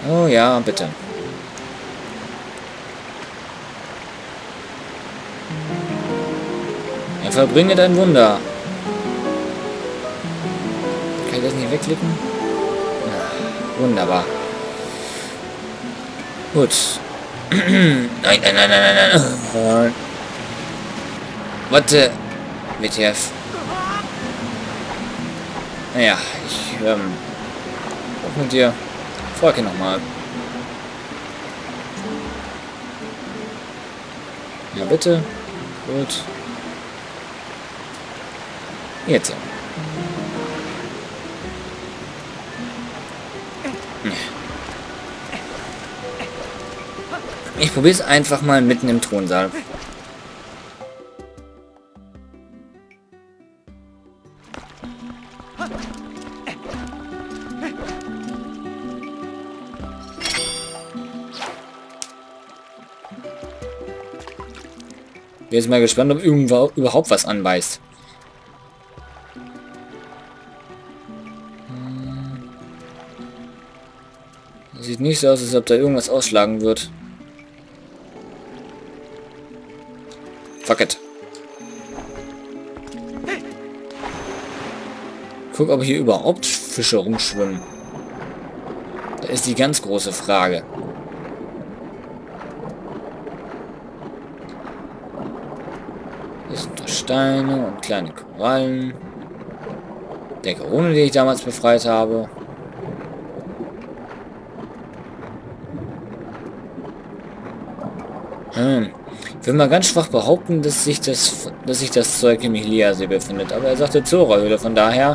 Oh ja, bitte. Ja, verbringe dein Wunder. Kann ich das nicht wegklicken? Wunderbar. Gut. Nein, nein, nein, nein, nein, nein. Warte. WTF. Naja, ich, was mit dir? Frage nochmal. Ja, bitte. Gut. Jetzt. Ich probiere es einfach mal mitten im Thronsaal. Bin jetzt mal gespannt, ob irgendwo überhaupt was anbeißt. Sieht nicht so aus, als ob da irgendwas ausschlagen wird. Fuck it. Guck, ob hier überhaupt Fische rumschwimmen. Da ist die ganz große Frage. Hier sind da Steine und kleine Korallen. Der Korone, die ich damals befreit habe. Ich will mal ganz schwach behaupten, dass sich das Zeug im Heliasee befindet. Aber er sagte Zora-Höhle, von daher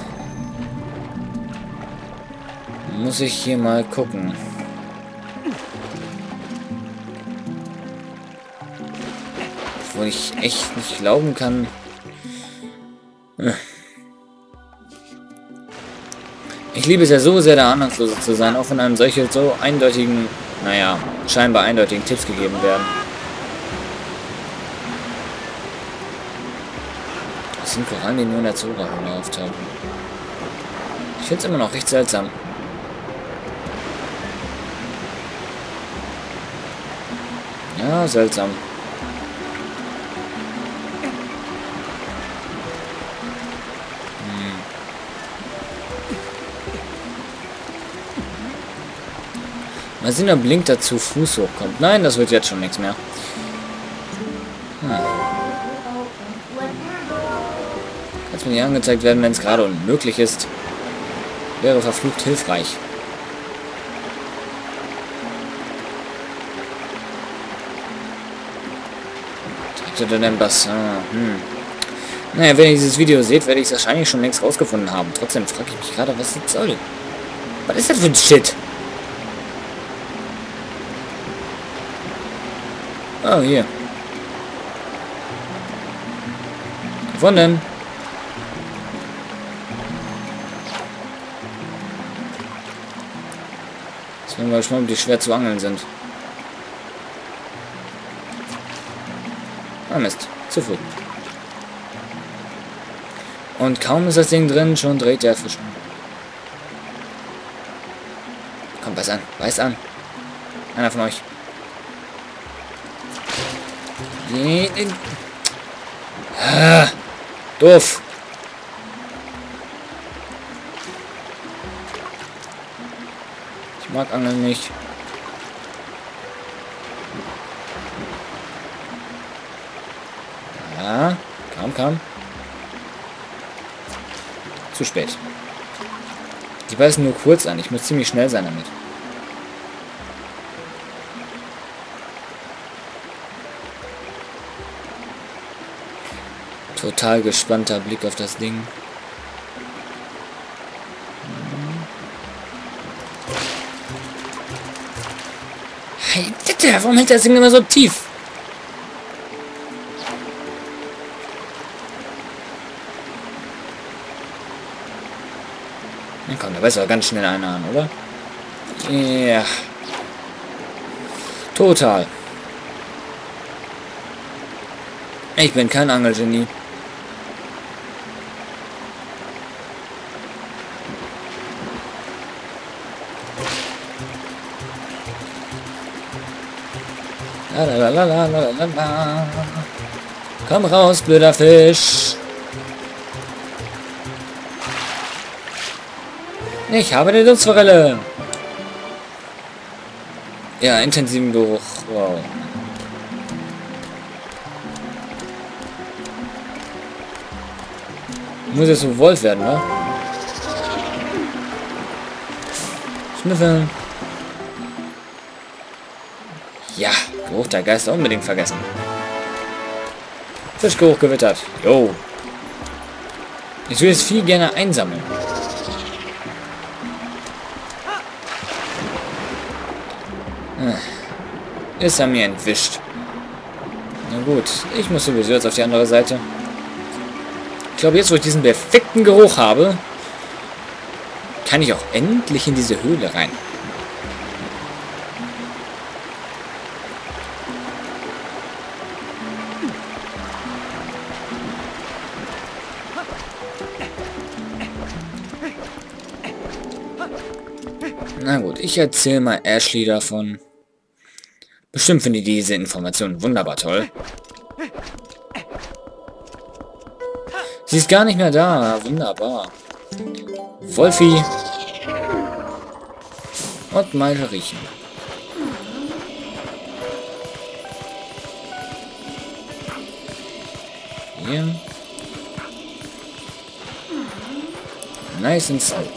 muss ich hier mal gucken. Wo ich echt nicht glauben kann. Ich liebe es ja so sehr, der Ahnungslose zu sein, auch wenn einem solche so eindeutigen, naja, scheinbar eindeutigen Tipps gegeben werden. Das sind Korallen, die nur in der Zora-Höhle auftauchen. Ich finde es immer noch recht seltsam. Ja, seltsam. Mal sehen, ob Blink dazu Fuß hochkommt. Nein, das wird jetzt schon nichts mehr. Kann es mir nicht angezeigt werden, wenn es gerade unmöglich ist. Wäre verflucht hilfreich. Trägt er denn Bassin? Naja, wenn ihr dieses Video seht, werde ich es wahrscheinlich schon längst rausgefunden haben. Trotzdem frage ich mich gerade, was das soll. Was ist das für ein Shit? Oh, hier. Gefunden. Jetzt bin ich mal gespannt, ob die schwer zu angeln sind. Ah, Mist. Zu früh. Und kaum ist das Ding drin, schon dreht der Fisch um. Komm, beiß an. Beiß an. Einer von euch. Doof. Ich mag Angeln nicht. Ja, kam. Zu spät. Die beißen nur kurz an. Ich muss ziemlich schnell sein damit. Total gespannter Blick auf das Ding. Hey, warum hält das Ding immer so tief? Na komm, da weiß aber ganz schnell einer an, oder? Ja. Total. Ich bin kein Angelgenie. Lalalala. Komm raus, blöder Fisch. Ich habe die Dutzforelle. Ja, intensiven Geruch. Wow. Muss jetzt so Wolf werden, ne? Schnüffeln. Ja, Geruch der Geister unbedingt vergessen. Fischgeruch gewittert. Jo. Ich will es viel gerne einsammeln. Ist er mir entwischt. Na gut, ich muss sowieso jetzt auf die andere Seite. Ich glaube, jetzt, wo ich diesen perfekten Geruch habe, kann ich auch endlich in diese Höhle rein. Na gut, ich erzähle mal Ashley davon. Bestimmt finde ich diese Information wunderbar toll. Sie ist gar nicht mehr da. Wunderbar. Wolfi. Und Malte riechen. Hier. Nice and smooth.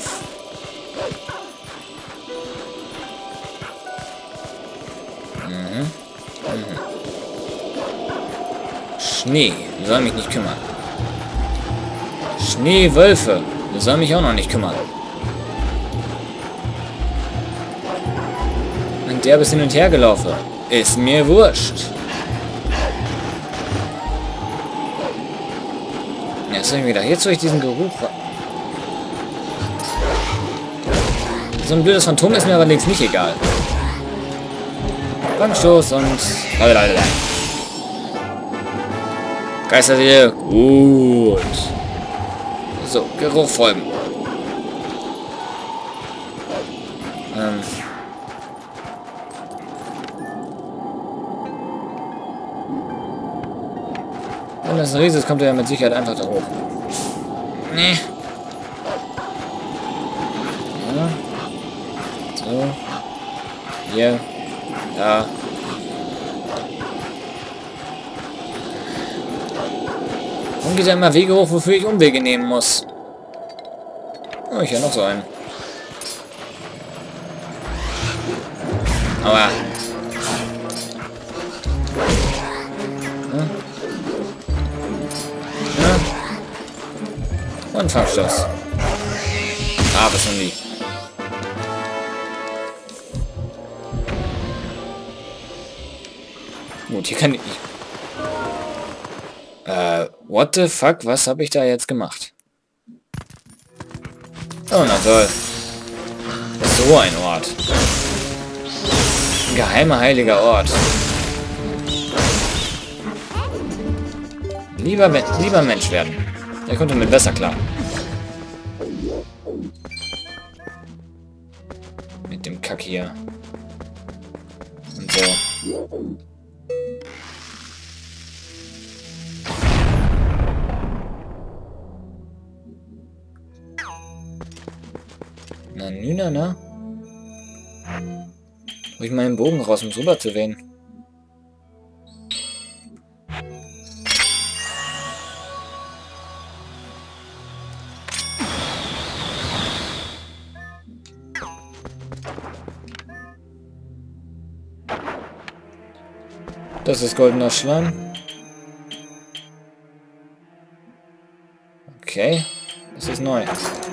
Schnee, soll mich nicht kümmern. Schneewölfe, soll mich auch noch nicht kümmern. Und der bis hin und her gelaufen. Ist mir wurscht. Ja, was soll ich mir gedacht? Jetzt soll ich diesen Geruch... So ein blödes Phantom ist mir allerdings nicht egal. Bankstoß und... Geisterseele. Gut. So, Geruch folgen. Wenn das ein Riese ist, kommt er ja mit Sicherheit einfach da hoch. Nee. Ja. So. Hier. Da. Warum geht er immer Wege hoch, wofür ich Umwege nehmen muss? Oh, ich habe noch so einen. Aber... Ja. Und Fangstoß. Ah, bis nun nie. Gut, hier kann ich... what the fuck? Was habe ich da jetzt gemacht? Oh, na toll. So ein Ort. Ein geheimer, heiliger Ort. Lieber Mensch werden. Der kommt damit besser klar. Mit dem Kack hier. Und so. Na, Nüna, na? Hol ich meinen Bogen raus, um drüber zu wehen. Das ist goldener Schleim. Okay, das ist neu.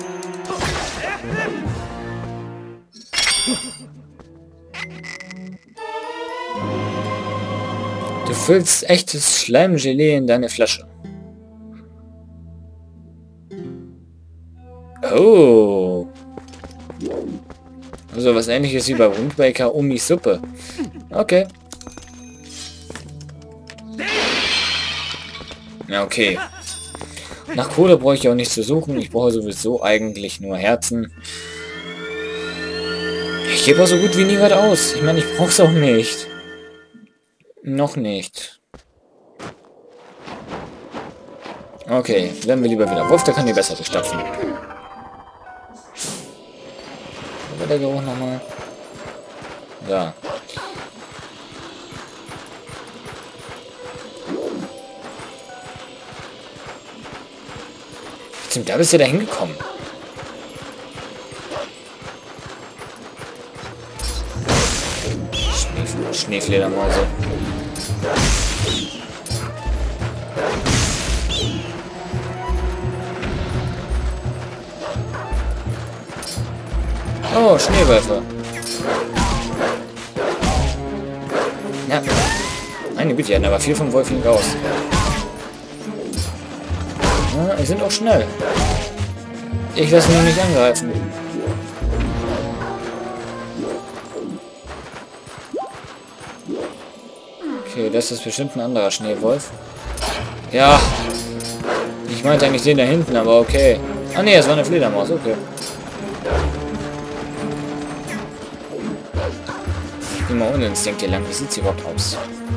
Du füllst echtes Schleimgelee in deine Flasche. Oh. Also was ähnliches wie bei Windbreaker Omis Suppe. Okay. Ja, okay. Nach Kohle brauche ich auch nicht zu suchen. Ich brauche sowieso eigentlich nur Herzen. Ich gebe auch so gut wie nie was aus. Ich meine, ich brauche es auch nicht. Noch nicht. Okay, werden wir lieber wieder. Wolf, der kann die besser durchstapfen. Wo war der Geruch nochmal? Da. Da bist du da hingekommen. Schneefledermäuse. Oh, Schneewölfe. Ja. Meine Güte, die hatten aber viel vom Wolfing raus. Ja, die sind auch schnell. Ich lasse mich nicht angreifen. Okay, das ist bestimmt ein anderer Schneewolf. Ja. Ich meinte eigentlich den da hinten, aber okay. Ah ne, es war eine Fledermaus, okay. Immer ohne Instinkt hier lang. Wie sieht sie überhaupt aus?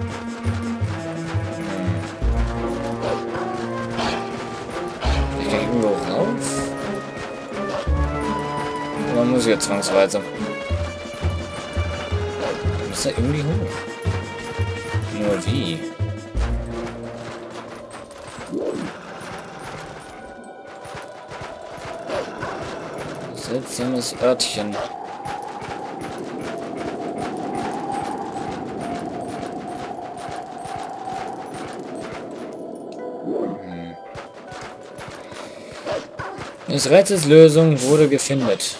Ich kann irgendwo rauf. Oder muss ich jetzt zwangsweise? Ich muss da irgendwie hoch. Nur wie? Seltsames Örtchen. Des Rätsels Lösung wurde gefindet.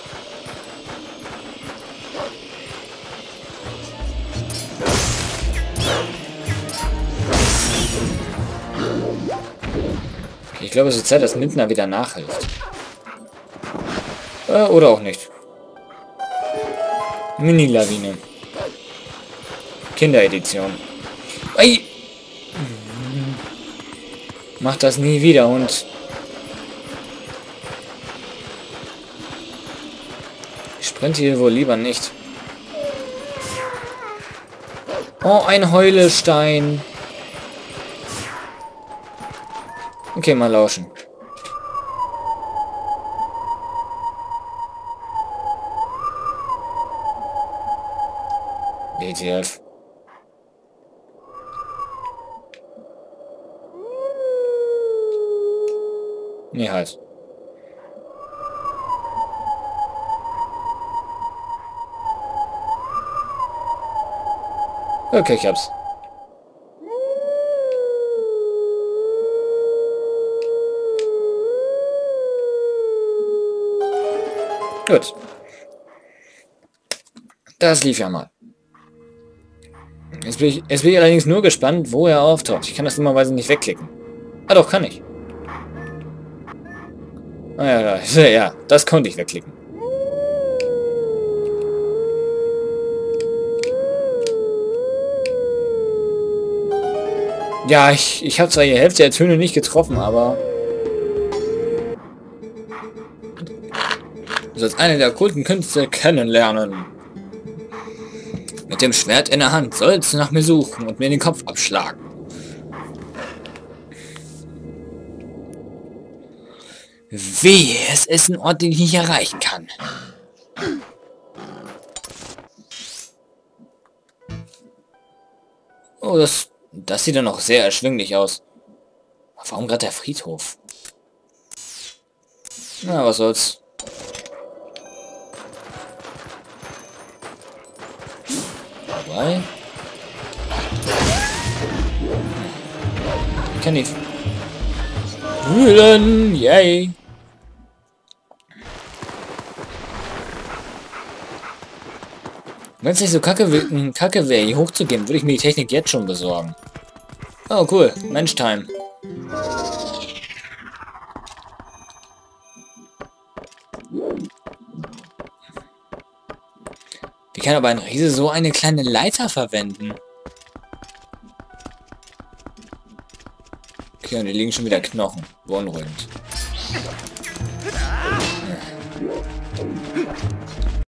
Okay, ich glaube, es ist Zeit, dass Lindner wieder nachhilft. Oder auch nicht. Mini-Lawine. Kinderedition. Ei! Mach das nie wieder, Hund. Ich sprinte hier wohl lieber nicht. Oh, ein Heulestein. Okay, mal lauschen. WTF. Nee, halt. Okay, ich hab's. Gut. Das lief ja mal. Jetzt bin ich allerdings nur gespannt, wo er auftaucht. Ich kann das dummerweise nicht wegklicken. Ah doch, kann ich. Ah ja, ja, das konnte ich wegklicken. Ja, ich habe zwar die Hälfte der Töne nicht getroffen, aber... Du sollst eine der okkulten Künste kennenlernen. Mit dem Schwert in der Hand sollst du nach mir suchen und mir den Kopf abschlagen. Wehe, es ist ein Ort, den ich nicht erreichen kann. Oh, das sieht ja noch sehr erschwinglich aus. Warum gerade der Friedhof? Na, was soll's. Wobei... Ich kann nicht... Wühlen! Yay! Wenn es nicht so kacke wäre, hier hochzugehen, würde ich mir die Technik jetzt schon besorgen. Oh, cool. Mensch-Time. Wie kann aber ein Riese so eine kleine Leiter verwenden? Okay, und hier liegen schon wieder Knochen. Beunruhigend.